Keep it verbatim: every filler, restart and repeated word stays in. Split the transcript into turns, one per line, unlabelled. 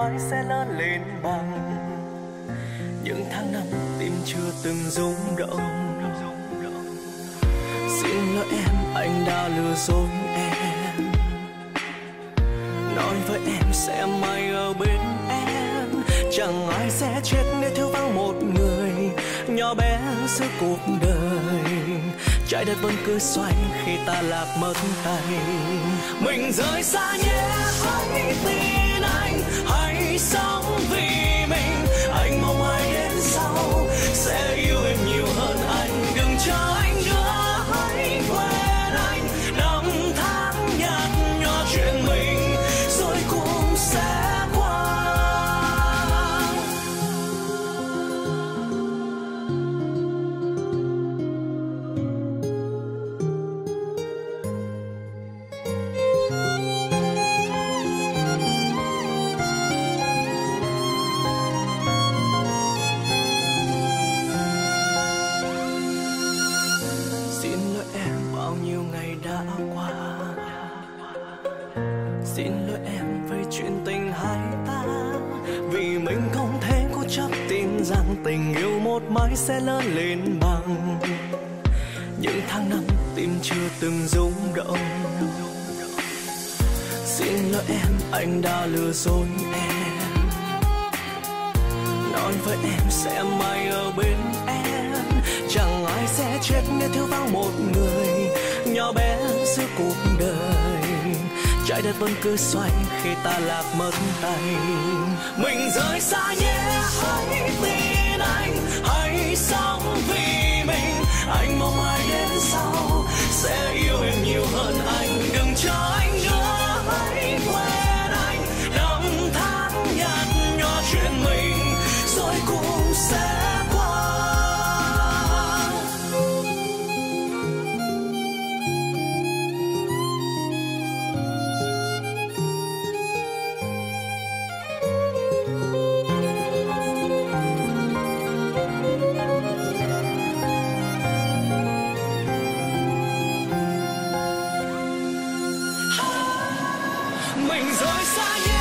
mãi sẽ lớn lên bằng những tháng năm tim chưa từng rung động. Xin lỗi em, anh đã lừa dối em, nói với em sẽ mãi ở bên em. Chẳng ai sẽ chết nếu thiếu vắng một người nhỏ bé giữa cuộc đời. Trái đất vẫn cứ xoay khi ta lạc mất tay. Mình rời xa nhé, hãy tin anh, hãy sống vì mình. Anh mong ai đến sau sẽ yêu em nhiều hơn anh. Đừng chờ anh nữa, hãy quên anh. Năm tháng nhạt nhòa chuyện mình rồi cũng sẽ rằng tình yêu một mãi sẽ lớn lên bằng những tháng năm tim chưa từng rung động. Xin lỗi em, anh đã lừa dối em, nói với em sẽ mãi ở bên em. Chẳng ai sẽ chết nếu thiếu vắng một người nhỏ bé giữa cuộc đời. Trái đất vẫn cứ xoay khi ta lạc mất tay. Mình rời xa nhé, hãy tin anh, hãy sống vì mình. Anh mong ai đến sau sẽ yêu em nhiều hơn anh. Đừng chờ anh nữa, hãy quên anh. Năm tháng nhạt nhòa chuyện mình rồi cũng sẽ mình rời xa nhé.